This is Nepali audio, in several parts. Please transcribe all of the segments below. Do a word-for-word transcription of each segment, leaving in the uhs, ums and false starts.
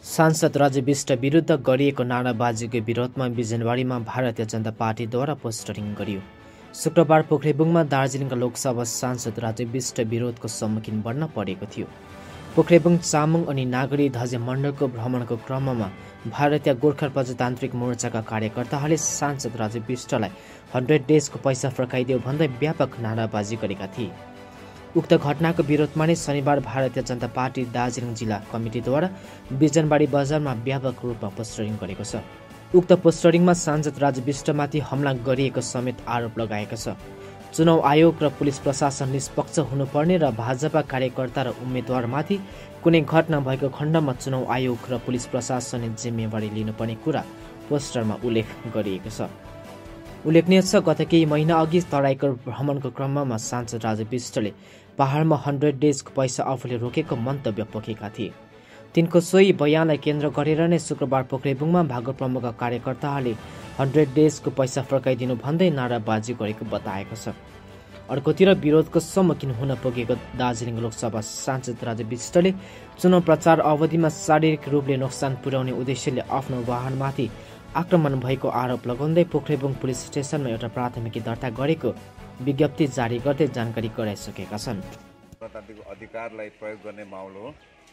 सांसद राजु विष्ट विरुद्ध गरिएको नाराबाजीको विरोधमा बिजनबारीमा भारतीय जनता पार्टीद्वारा पोस्टरिङ गरियो। शुक्रबार पोखरेबुङमा दार्जिलिङका लोकसभा सांसद राजु विष्ट विरोधको सम्मुखीन बन्न परेको थियो। पोखरेबुङ चामुङ अनि नागरी ध्वज मण्डलको भ्रमणको क्रममा भारतीय गोर्खा प्रजातान्त्रिक मोर्चाका कार्यकर्ताहरूले सांसद राजु विष्टलाई हन्ड्रेड डेजको पैसा फर्काइदेऊ भन्दै व्यापक नाराबाजी गरेका थिए। उक्त घटनाको विरोधमा नै शनिबार भारतीय जनता पार्टी दार्जिलिङ जिल्ला कमिटीद्वारा बिजनबारी बजारमा व्यापक रूपमा पोस्टरिङ गरेको छ। उक्त पोस्टरिङमा सांसद राजु विष्टमाथि हमला गरिएको समेत आरोप लगाएको छ। चुनाव आयोग र पुलिस प्रशासन निष्पक्ष हुनुपर्ने र भाजपा कार्यकर्ता र उम्मेद्वारमाथि कुनै घटना भएको खण्डमा चुनाव आयोग र पुलिस प्रशासनले जिम्मेवारी लिनुपर्ने कुरा पोस्टरमा उल्लेख गरिएको छ। उल्लेखनीय छ, गत केही महिना अघि तराईको भ्रमणको क्रममा सांसद राजु विष्टले पहाडमा हन्ड्रेड डेजको पैसा आफूले रोकेको मन्तव्य पोखेका थिए। तिनको सोही बयानलाई केन्द्र गरेर नै शुक्रबार पोखरेबुङमा भागो प्रमुखका कार्यकर्ताहरूले हन्ड्रेड डेजको पैसा फर्काइदिनु भन्दै नाराबाजी गरेको बताएको छ। अर्कोतिर विरोधको सम्मुखीन हुन पुगेको दार्जिलिङ लोकसभा सांसद राजु विष्टले चुनाव प्रचार अवधिमा शारीरिक रूपले नोक्सान पुर्याउने उद्देश्यले आफ्नो वाहनमाथि आक्रमण भएको आरोप लगाउँदै पोखरेबुङ पुलिस स्टेसनमा एउटा प्राथमिकी दर्ता गरेको विज्ञप्ति जारी गर्दै जानकारी गराइसकेका छन्। प्रजातान्त्रिक अधिकारलाई प्रयोग गर्ने माहौल हो।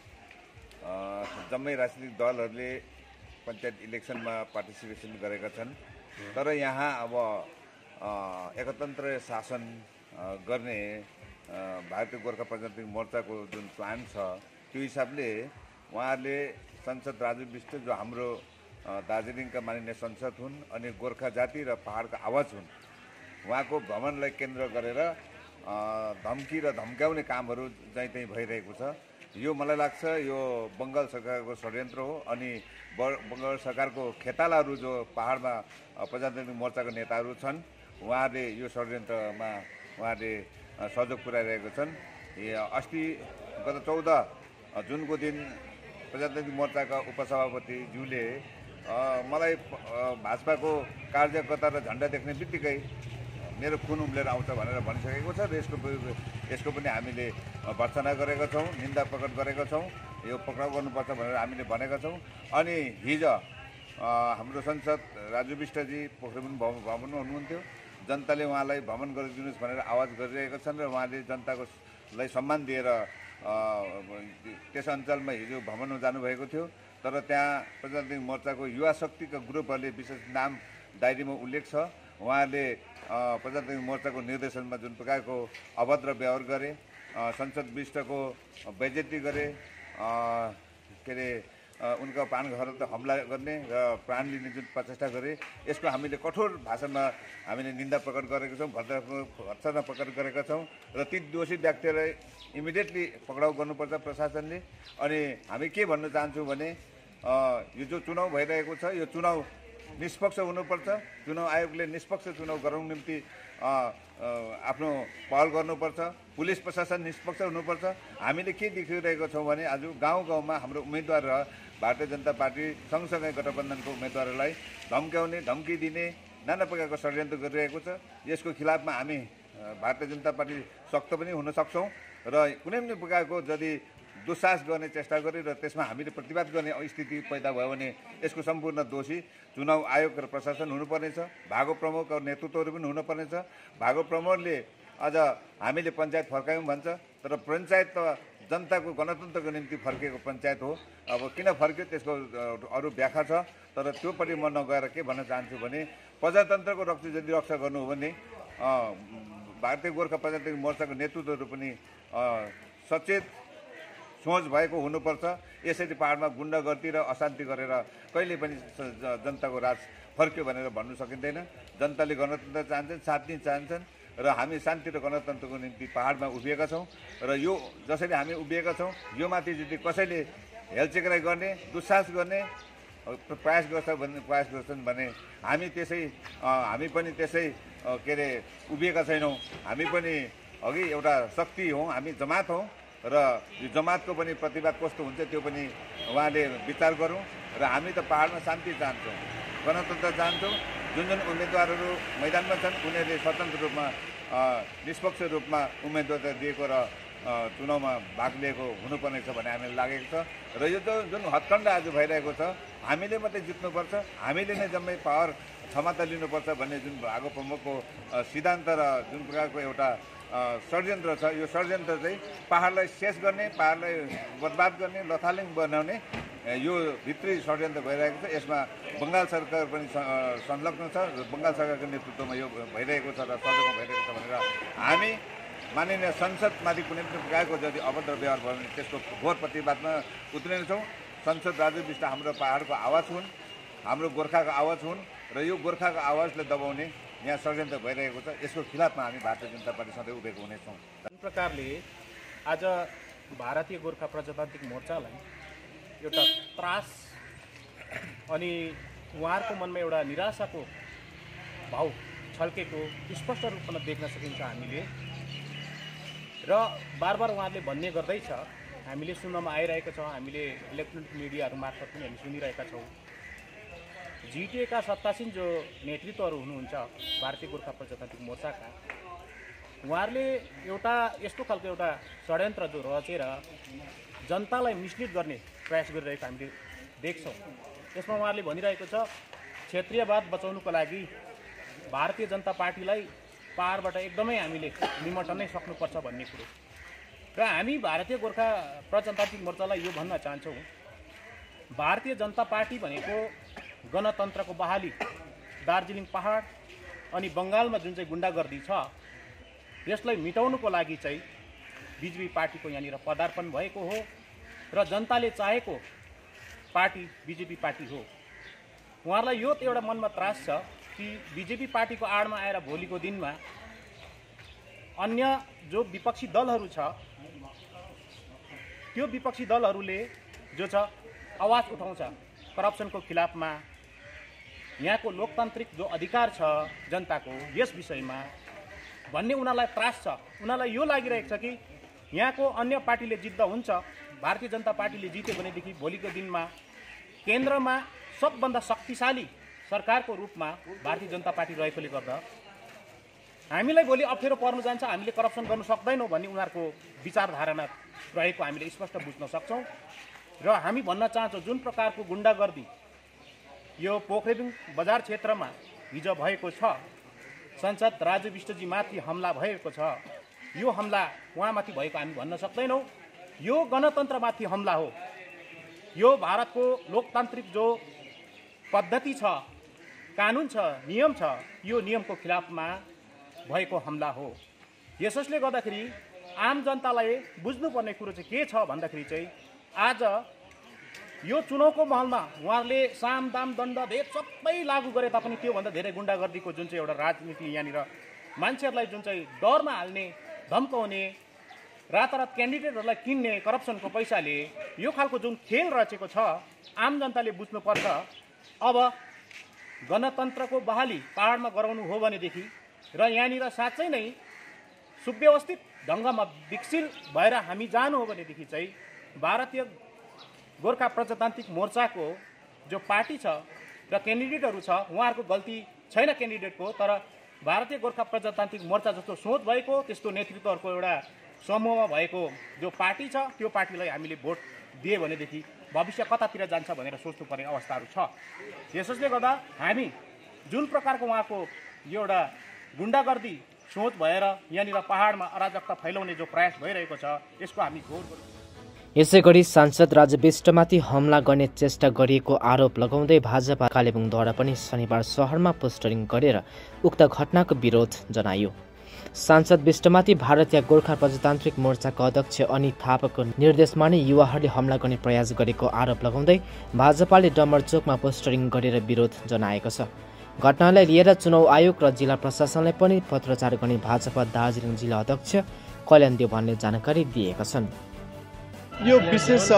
जम्मै राजनीतिक दलहरूले पञ्चायत इलेक्सनमा पार्टिसिपेसन गरेका छन्, तर यहाँ अब एकतन्त्र शासन गर्ने भारतीय गोर्खा प्रजातान्त्रिक मोर्चाको जुन प्लान छ त्यो हिसाबले उहाँहरूले सांसद राजु विष्ट जो हाम्रो दार्जिलिङका माननीय संसद हुन् अनि गोर्खा जाति र पहाडका आवाज हुन्, उहाँको भ्रमणलाई केन्द्र गरेर धम्की र धम्काउने कामहरू जहीँ तहीँ भइरहेको छ। यो मलाई लाग्छ यो बङ्गाल सरकारको षड्यन्त्र हो अनि बङ्गाल सरकारको खेतालाहरू जो पहाडमा प्रजातान्त्रिक मोर्चाको नेताहरू छन् उहाँहरूले यो षड्यन्त्रमा उहाँहरूले सहयोग पुर्याइरहेको छन्। अस्ति गत चौध जुनको दिन प्रजातान्त्रिक मोर्चाका उपसभापतिज्यूले मलाई भाजपाको कार्यकर्ता र झन्डा देख्ने बित्तिकै मेरो खुन उम्लेर आउँछ भनेर भनिसकेको छ र यसको यसको पनि हामीले भर्त्सना गरेका छौँ, निन्दा प्रकट गरेका छौँ। यो पक्राउ गर्नुपर्छ भनेर हामीले भनेका छौँ। अनि हिजो हाम्रो सांसद राजु विष्टजी पोखरेबुङ भ्रमण हुनुहुन्थ्यो। जनताले उहाँलाई भ्रमण गरिदिनुहोस् भनेर आवाज गरिरहेका छन् र उहाँले जनताकोलाई सम्मान दिएर त्यस अञ्चलमा हिजो भ्रमणमा जानुभएको थियो। तर त्यहाँ प्रजातान्त्रिक मोर्चाको युवा शक्तिका ग्रुपहरूले विशेष नाम डायरीमा उल्लेख छ। उहाँले प्रजातान्त्रिक मोर्चाको निर्देशनमा जुन प्रकारको अभद्र व्यवहार गरे, संसद विष्टको बेइज्जती गरे, के अरे उनका प्राण घर त हमला गर्ने र प्राण लिने जुन प्रचेष्टा गरे, यसको हामीले कठोर भाषामा हामीले निन्दा प्रकट गरेका छौँ, भर्त्सना प्रकट गरेका छौँ र ती दोषी व्यक्तिहरूलाई इमिडिएटली पक्राउ गर्नुपर्छ प्रशासनले। अनि हामी के भन्न चाहन्छौँ भने यो जो चुनाव भइरहेको छ यो चुनाव निष्पक्ष हुनुपर्छ। चुनाव आयोगले निष्पक्ष चुनाव गराउनु निम्ति आफ्नो पहल गर्नुपर्छ। पुलिस प्रशासन निष्पक्ष हुनुपर्छ। हामीले के देखिरहेको छौँ भने आज गाउँ गाउँमा हाम्रो उम्मेदवार र भारतीय जनता पार्टी सँगसँगै गठबन्धनको उम्मेदवारहरूलाई धम्काउने, धम्की दिने नाना प्रकारको षड्यन्त्र गरिरहेको छ। यसको खिलाफमा हामी भारतीय जनता पार्टी सक्त पनि हुन सक्छौँ र कुनै पनि प्रकारको यदि दुस्साहस गर्ने चेष्टा गरे र त्यसमा हामीले प्रतिवाद गर्ने स्थिति पैदा भयो भने यसको सम्पूर्ण दोषी चुनाव आयोग र प्रशासन हुनुपर्नेछ। भागो प्रमुख और नेतृत्वहरू पनि हुनुपर्नेछ। भागो प्रमुखले अझ हामीले पञ्चायत फर्कायौँ भन्छ, तर पञ्चायत त जनताको गणतन्त्रको निम्ति फर्किएको पञ्चायत हो। अब किन फर्क्यो त्यसको अरू व्याख्या छ, तर त्योपट्टि म नगएर के भन्न चाहन्छु भने प्रजातन्त्रको रक्षा यदि रक्षा गर्नु हो भने भारतीय गोर्खा प्रजातान्त्रिक मोर्चाको नेतृत्वहरू पनि सचेत सोच भएको हुनुपर्छ। यसरी पहाडमा गुण्डागर्दी र अशान्ति गरेर कहिले पनि जनताको राज फर्क्यो भनेर भन्नु सकिँदैन। जनताले गणतन्त्र चाहन्छन्, शान्ति चाहन्छन् र हामी शान्ति र गणतन्त्रको निम्ति पहाडमा उभिएका छौँ र यो जसरी हामी उभिएका छौँ यो माथि यदि कसैले हेलचेक्राइ गर्ने, दुस्साहस गर्ने प्रयास गर्छ भने प्रयास गर्छन् भने हामी त्यसै हामी पनि त्यसै के अरे उभिएका छैनौँ। हामी पनि अघि एउटा शक्ति हौँ, हामी जमात हौँ र यो जमातको पनि प्रतिवाद कस्तो हुन्छ त्यो पनि उहाँले विचार गरौँ। र हामी त पहाडमा शान्ति चाहन्छौँ, गणतन्त्र चाहन्छौँ। जुन जुन उम्मेदवारहरू मैदानमा छन् उनीहरूले स्वतन्त्र रूपमा निष्पक्ष रूपमा उम्मेदवार दिएको र चुनावमा भाग लिएको हुनुपर्ने छ भन्ने हामीलाई लागेको छ र यो त जुन हत्कण्ड आज भइरहेको छ हामीले मात्रै जित्नुपर्छ, हामीले नै जम्मै पावर क्षमता लिनुपर्छ भन्ने जुन भागो प्रमुखको सिद्धान्त र जुन प्रकारको एउटा षड्यन्त्र छ, यो षड्यन्त्र चाहिँ पाहाडलाई शेष गर्ने, पाहाडलाई बर्बाद गर्ने, लथालिङ बनाउने यो भित्री षड्यन्त्र भइरहेको छ। यसमा बङ्गाल सरकार पनि संलग्न छ र बङ्गाल सरकारको नेतृत्वमा यो भइरहेको छ र सहयोगमा भइरहेको छ भनेर हामी माननीय संसदमाथि कुनै पनि प्रकारको यदि अभद्र व्यवहार भयो भने त्यसको घोर प्रतिवादमा उत्रिनेछौँ। संसद राजु विष्ट हाम्रो पाहाडको आवाज हुन्, हाम्रो गोर्खाको आवाज हुन् र यो गोर्खाको आवाजलाई दबाउने यहाँ षड्यन्त्र भइरहेको छ। यसको खिलाफमा हामी भारतीय जनता पार्टी सधैँ उभिएको हुनेछौँ। जुन प्रकारले आज भारतीय गोर्खा प्रजातान्त्रिक मोर्चालाई एउटा त्रास अनि उहाँहरूको मनमा एउटा निराशाको भाव छल्केको स्पष्ट रूपमा देख्न सकिन्छ हामीले र बार बार उहाँहरूले भन्ने गर्दैछ, हामीले सुन्नमा आइरहेका छौँ, हामीले इलेक्ट्रोनिक मिडियाहरू मार्फत पनि हामी सुनिरहेका छौँ। जिटिएका सत्तासीन जो नेतृत्वहरू हुनुहुन्छ भारतीय गोर्खा प्रजातान्त्रिक मोर्चाका, उहाँहरूले एउटा यस्तो खालको एउटा षड्यन्त्र जो रचेर जनतालाई मिसलिड गर्ने प्रयास गरिरहेको हामीले देख्छौँ। यसमा उहाँहरूले भनिरहेको छ क्षेत्रीयवाद बचाउनुको लागि भारतीय जनता पार्टीलाई पाहाडबाट एकदमै हामीले निमट्न नै सक्नुपर्छ भन्ने कुरो र हामी भारतीय गोर्खा प्रजातान्त्रिक मोर्चालाई यो भन्न चाहन्छौँ, भारतीय जनता पार्टी भनेको गणतन्त्रको बहाली, दार्जिलिङ पहाड अनि बङ्गालमा जुन चाहिँ गुन्डागर्दी छ यसलाई मिटाउनुको लागि चाहिँ बिजेपी पार्टीको यहाँनिर पदार्पण भएको हो र जनताले चाहेको पार्टी बिजेपी पार्टी हो। उहाँहरूलाई यो एउटा मनमा त्रास छ कि बिजेपी पार्टीको आडमा आएर भोलिको दिनमा अन्य जो विपक्षी दलहरू छ त्यो विपक्षी दलहरूले जो छ आवाज उठाउँछ करप्सनको खिलाफमा, यहाँको लोकतान्त्रिक जो अधिकार छ जनताको यस विषयमा भन्ने उनीहरूलाई त्रास छ। उनीहरूलाई यो लागिरहेको छ कि यहाँको अन्य पार्टीले जित्दा हुन्छ, भारतीय जनता पार्टीले जित्यो भनेदेखि भोलिको दिनमा केन्द्रमा सबभन्दा शक्तिशाली सरकारको रूपमा भारतीय जनता पार्टी रहेकोले गर्दा हामीलाई भोलि अप्ठ्यारो पर्नु जान्छ, हामीले करप्सन गर्नु सक्दैनौँ भन्ने उनीहरूको विचारधारामा रहेको हामीले स्पष्ट बुझ्न सक्छौँ। र हामी भन्न चाहन्छौँ जुन प्रकारको गुन्डागर्दी यो पोखरेबुङ बजार क्षेत्रमा हिजो भएको छ, सांसद राजु विष्टजी माथि हमला भएको छ, यो हमला उहाँमाथि भएको हामी भन्न सक्दैनौँ। यो गणतन्त्रमाथि हमला हो, यो भारतको लोकतान्त्रिक जो पद्धति छ, कानुन छ, नियम छ, यो नियमको खिलाफमा भएको हमला हो। यसैले गर्दाखेरि आम जनतालाई बुझ्नुपर्ने कुरो चाहिँ के छ भन्दाखेरि चाहिँ आज यो चुनावको महलमा उहाँहरूले साम दाम दण्ड भेद सबै लागू गरे तापनि त्योभन्दा धेरै गुन्डागर्दीको जुन चाहिँ एउटा राजनीति यहाँनिर मान्छेहरूलाई जुन चाहिँ डरमा हाल्ने, धम्काउने, रातारात क्यान्डिडेटहरूलाई किन्ने करप्सनको पैसाले यो खालको जुन खेल रचेको छ आम जनताले बुझ्नुपर्छ। अब गणतन्त्रको बहाली पाहाडमा गराउनु हो भनेदेखि र यहाँनिर साँच्चै नै सुव्यवस्थित ढङ्गमा विकसित भएर हामी जानु हो भनेदेखि चाहिँ भारतीय गोर्खा प्रजातान्त्रिक मोर्चाको जो पार्टी छ र क्यान्डिडेटहरू छ उहाँहरूको गल्ती छैन क्यान्डिडेटको, तर भारतीय गोर्खा प्रजातान्त्रिक मोर्चा जस्तो सोच भएको त्यस्तो नेतृत्वहरूको एउटा समूहमा भएको जो पार्टी छ त्यो पार्टीलाई हामीले भोट दिए भनेदेखि भविष्य कतातिर जान्छ भनेर सोच्नुपर्ने अवस्थाहरू छ। यसैले गर्दा हामी जुन प्रकारको उहाँको यो एउटा गुन्डागर्दी सोच भएर यहाँनिर पहाडमा अराजकता फैलाउने जो प्रयास भइरहेको छ यसको हामी घोर यसै गरी सांसद राजु विष्टमाथि हमला गर्ने चेष्टा गरिएको आरोप लगाउँदै भाजपा कालेबुङद्वारा पनि शनिबार शहरमा पोस्टरिङ गरेर उक्त घटनाको विरोध जनायो। सांसद विष्टमाथि भारतीय गोर्खा प्रजातान्त्रिक मोर्चाका अध्यक्ष अनित थापाको निर्देशमा नै युवाहरूले हमला गर्ने प्रयास गरेको आरोप लगाउँदै भाजपाले डम्बरचोकमा पोस्टरिङ गरेर विरोध जनाएको छ। घटनालाई लिएर चुनाव आयोग र जिल्ला प्रशासनलाई पनि पत्रचार गर्ने भाजपा दार्जिलिङ जिल्ला अध्यक्ष कल्याण देवानले जानकारी दिएका छन्। यो विशेष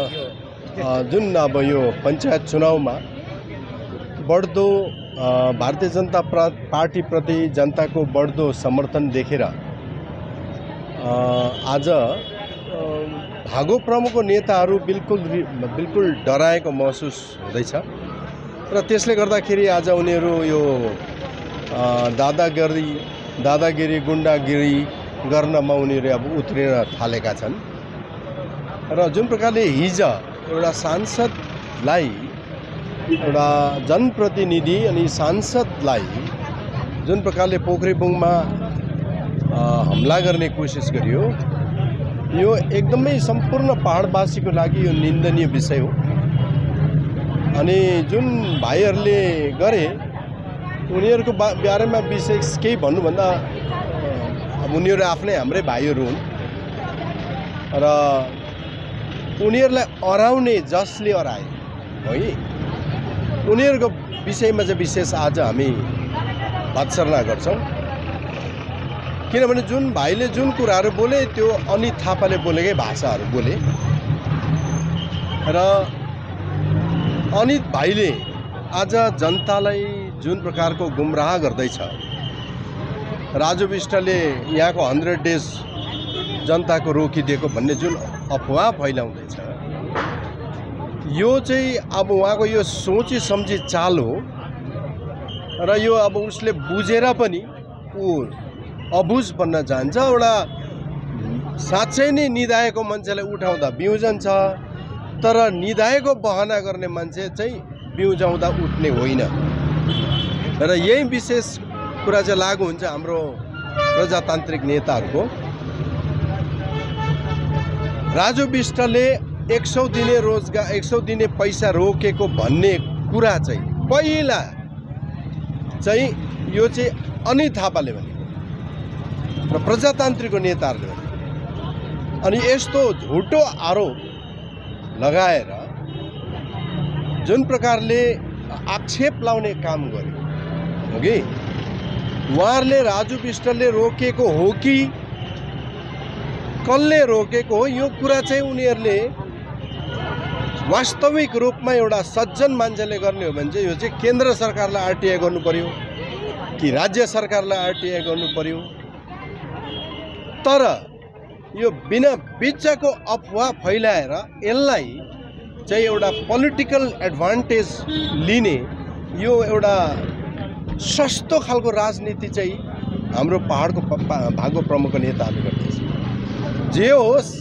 जुन अब यो पञ्चायत चुनावमा बढ्दो भारतीय जनता पार्टीप्रति जनताको बढ्दो समर्थन देखेर आज भागो प्रमुखको नेताहरू बिल्कुल बिल्कुल डराएको महसुस हुँदैछ र त्यसले गर्दाखेरि आज उनीहरू यो दादागिरी दादागिरी गुन्डागिरी गर्नमा उनीहरू अब उत्रिन थालेका छन् र जुन प्रकारले हिजो एउटा सांसदलाई एउटा जनप्रतिनिधि अनि सांसदलाई जुन प्रकारले पोखरेबुङमा हमला गर्ने कोसिस गरियो यो एकदमै सम्पूर्ण पहाडवासीको लागि यो निन्दनीय विषय हो। अनि जुन भाइहरूले गरे उनीहरूको बारेमा विशेष केही भन्नुभन्दा अब उनीहरू आफ्नै हाम्रै भाइहरू हुन् र उनीहरूलाई अराउने जसले अराए है उनीहरूको विषयमा चाहिँ विशेष आज हामी भत्सर्ना गर्छौँ। किनभने जुन भाइले जुन कुराहरू बोले त्यो अनित थापाले बोलेकै भाषाहरू बोले र अनित भाइले आज जनतालाई जुन प्रकारको गुमराह गर्दैछ, राजु विष्टले यहाँको हन्ड्रेड डेज जनताको रोकिदिएको भन्ने जुन अफवाह फैलाउँदैछ यो चाहिँ अब उहाँको यो सोची सम्झी चाल हो र यो अब उसले बुझेर पनि ऊ अबुझ बन्न जान्छ। एउटा साँच्चै नै निधाएको मान्छेलाई उठाउँदा बिउजन छ तर निधाएको बहाना गर्ने मान्छे चाहिँ बिउजाउँदा उठ्ने होइन र यही विशेष कुरा चाहिँ लागू हुन्छ हाम्रो प्रजातान्त्रिक नेताहरूको। राजु विष्टले एक सौ दिने रोजगार एक सौ दिने पैसा रोकेको भन्ने कुरा चाहिँ पहिला चाहिँ यो चाहिँ अनित थापाले भने र प्रजातान्त्रिकको नेताहरूले भने अनि यस्तो झुटो आरोप लगाएर जुन प्रकारले आक्षेप लाउने काम गर्यो हो कि उहाँहरूले राजु विष्टले रोकेको हो कि कसले रोकेको हो यो कुरा चाहिँ उनीहरूले वास्तविक रूपमा एउटा सज्जन मान्छेले गर्ने हो भने चाहिँ यो चाहिँ केन्द्र सरकारलाई आरटीआई गर्नु पर्यो कि राज्य सरकारलाई आरटीआई गर्नु पर्यो। तर यो बिना बिचको अफवाह फैलाएर यसलाई चाहिँ एउटा पोलिटिकल एडभान्टेज लिने यो एउटा सस्तो खालको राजनीति चाहिँ हाम्रो पहाडको भागो प्रमुख नेताहरूले गर्दैछ। जे होस्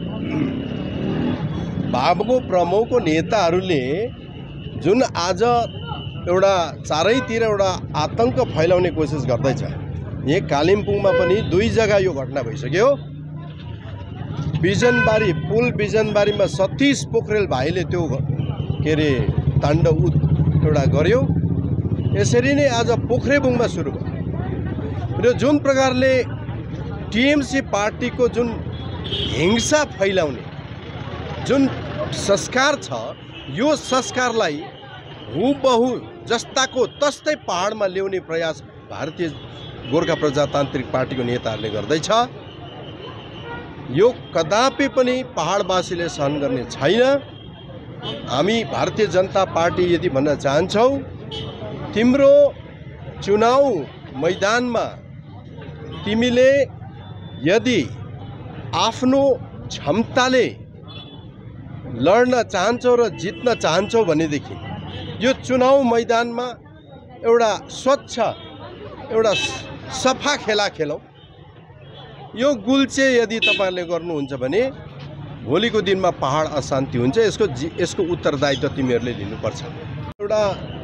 भागो प्रमुखको नेताहरूले जुन आज एउटा चारैतिर एउटा आतंक फैलाउने कोसिस गर्दैछ। यहाँ कालिम्पोङमा पनि दुई जग्गा यो घटना भइसक्यो। बिजनबारी पुल बिजनबारीमा सतीश पोखरेल भाइले त्यो के अरे ताण्डव एउटा गर्यो। यसरी नै आज पोखरेबुङमा सुरु भयो र जुन प्रकारले टिएमसी पार्टीको जुन हिंसा फैलाउने जुन संस्कार छ यो संस्कारलाई हुबहु जस्ताको तस्तै पहाडमा ल्याउने प्रयास भारतीय गोर्खा प्रजातान्त्रिक पार्टीको नेताहरूले गर्दैछ। यो कदापि पनि पहाडवासीले सहन गर्ने छैन। हामी भारतीय जनता पार्टी यदि भन्न चाहन्छौँ तिम्रो चुनाव मैदानमा तिमीले यदि आफ्नो क्षमताले लड्न चाहन्छौ र जित्न चाहन्छौ भनेदेखि यो चुनाव मैदानमा एउटा स्वच्छ एउटा सफा खेला खेलौँ। यो गुल्चे यदि तपाईहरुले गर्नुहुन्छ भने भोलिको दिनमा पहाड अशान्ति हुन्छ। यसको यसको उत्तरदायित्व तिमीहरूले लिनुपर्छ। एउटा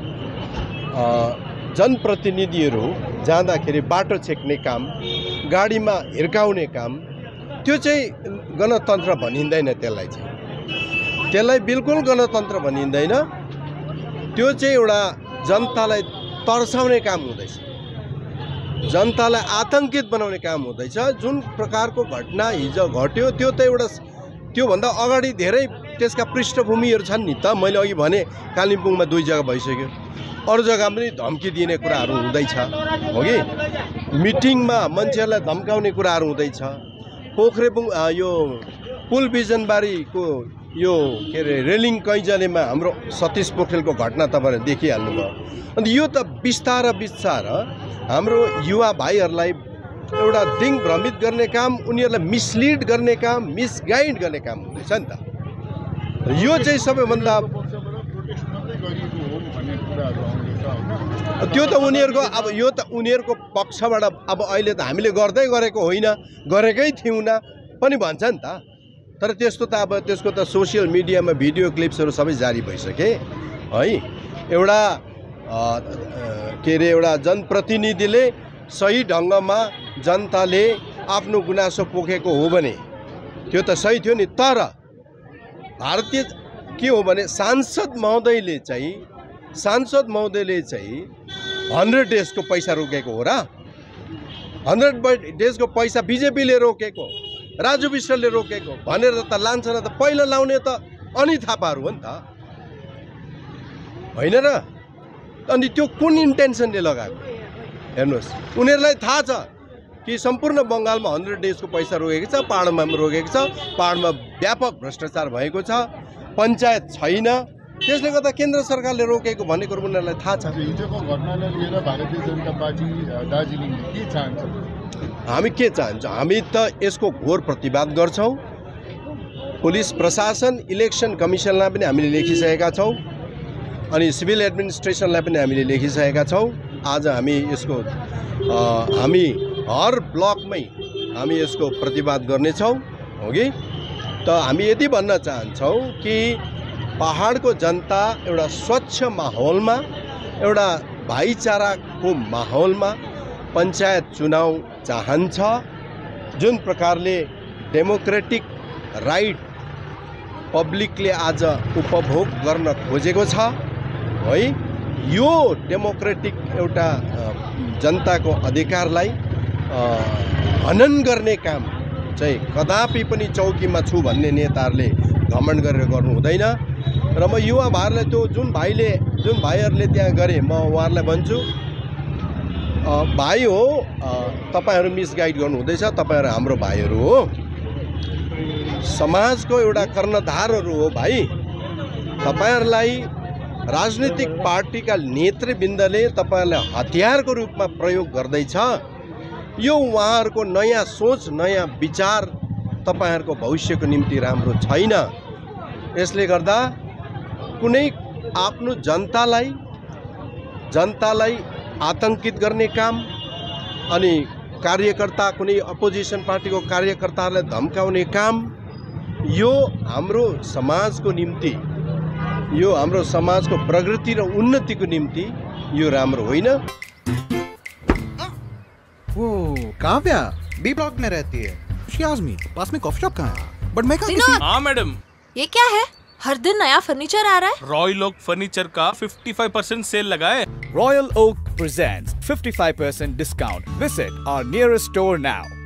जनप्रतिनिधिहरू जाँदाखेरि बाटो छेक्ने काम, गाडीमा हिर्काउने काम, त्यो चाहिँ गणतन्त्र भनिँदैन। त्यसलाई चाहिँ त्यसलाई बिल्कुल गणतन्त्र भनिँदैन। त्यो चाहिँ एउटा जनतालाई तर्साउने काम हुँदैछ, जनतालाई आतंकित बनाउने काम हुँदैछ। जुन प्रकारको घटना हिजो घट्यो त्यो त एउटा त्योभन्दा अगाडि धेरै त्यसका पृष्ठभूमिहरू छन् नि त। मैले अघि भने कालिम्पोङमा दुई जग्गा भइसक्यो, अरू जग्गा पनि धम्की दिने कुराहरू हुँदैछ हो कि, मिटिङमा मान्छेहरूलाई धम्काउने कुराहरू हुँदैछ। पोखरेबुङ यो पुल बिजनबारीको यो के अरे रेलिङ कैजलेमा हाम्रो सतीश पोखरेलको घटना तपाईँहरूले देखिहाल्नुभयो। अनि यो त बिस्तार बिस्तार हाम्रो युवा भाइहरूलाई एउटा दिङ भ्रमित गर्ने काम, उनीहरूलाई मिसलिड गर्ने काम, मिसगाइड गर्ने काम हुँदैछ नि त। यो चाहिँ सबैभन्दा त्यो त उनीहरूको अब यो त उनीहरूको पक्षबाट अब अहिले त हामीले गर्दै गरेको होइन गरेकै थियौँ न पनि भन्छ नि त। तर त्यस्तो त अब त्यसको त सोसियल मिडियामा भिडियो क्लिप्सहरू सबै जारी भइसके है। एउटा के अरे एउटा जनप्रतिनिधिले सही ढङ्गमा जनताले आफ्नो गुनासो पोखेको हो भने त्यो त सही थियो नि। तर भारतीय के हो भने सांसद महोदयले चाहिँ सांसद महोदयले चाहिँ हन्ड्रेड डेजको पैसा रोकेको हो र? हन्ड्रेड डेजको पैसा बिजेपीले रोकेको, राजु विष्टले रोकेको भनेर त लान्छन् त पहिला लाउने त अनि थापाहरू हो नि त होइन र? अनि त्यो कुन इन्टेन्सनले लगाएको हेर्नुहोस्। उनीहरूलाई थाहा छ कि सम्पूर्ण बङ्गालमा हन्ड्रेड डेजको पैसा रोकेको छ, पहाडमा पनि रोकेको छ, पहाडमा व्यापक भ्रष्टाचार भएको छ, पञ्चायत छैन, त्यसले गर्दा केन्द्र सरकारले रोकेको भन्ने कुरो उनीहरूलाई थाहा छ। हिजोको घटनालाई लिएर भारतीय जनता पार्टी दार्जिलिङले के चाहन्छ? हामी के चाहन्छौँ? हामी त यसको घोर प्रतिवाद गर्छौँ। पुलिस प्रशासन, इलेक्सन कमिसनलाई पनि हामीले लेखिसकेका छौँ, अनि सिभिल एडमिनिस्ट्रेसनलाई पनि हामीले लेखिसकेका छौँ। आज हामी यसको हामी हर ब्लकमै हामी यसको प्रतिवाद गर्नेछौँ हो कि। त हामी यदि भन्न चाहन्छौँ कि पहाडको जनता एउटा स्वच्छ माहौलमा, एउटा भाइचाराको माहौलमा पञ्चायत चुनाव चाहन्छ। जुन प्रकारले डेमोक्रेटिक राइट पब्लिकले आज उपभोग गर्न खोजेको छ है, यो डेमोक्रेटिक एउटा जनताको अधिकारलाई हनन गर्ने काम चाहिँ कदापि पनि चौकीमा छु भन्ने नेताहरूले घमण्ड गरेर गर्नु हुँदैन। र म युवा भाइहरूलाई त्यो जुन भाइले जुन भाइहरूले त्यहाँ गरे, म उहाँहरूलाई भन्छु भाइ हो, तपाईँहरू मिसगाइड गर्नु हुँदैछ, तपाईँहरू हाम्रो भाइहरू हो, समाजको एउटा कर्णधारहरू हो भाइ। तपाईँहरूलाई राजनीतिक पार्टीका नेतृवृन्दले तपाईँहरूलाई हतियारको रूपमा प्रयोग गर्दैछ। यो उहाँहरूको नयाँ सोच, नयाँ विचार तपाईँहरूको भविष्यको निम्ति राम्रो छैन। यसले गर्दा कुनै आफ्नो जनतालाई जनतालाई आतंकित गर्ने काम, अनि कार्यकर्ता कुनै अपोजिसन पार्टीको कार्यकर्ताहरूलाई धम्काउने काम, यो हाम्रो समाजको निम्ति, यो हाम्रो समाजको प्रगति र उन्नतिको निम्ति यो राम्रो होइन। वो काव्या बी ब्लॉक में रहती है। She asked me, पास में कॉफी शॉप कहाँ है? बट मैं कहाँ किसी... हाँ मैडम। ये क्या है? हर दिन नया फर्नीचर आ रहा है। रॉयल ओक फर्नीचर का पचपन परसेंट सेल लगा है। Royal Oak presents fifty-five percent discount. Visit our nearest store now.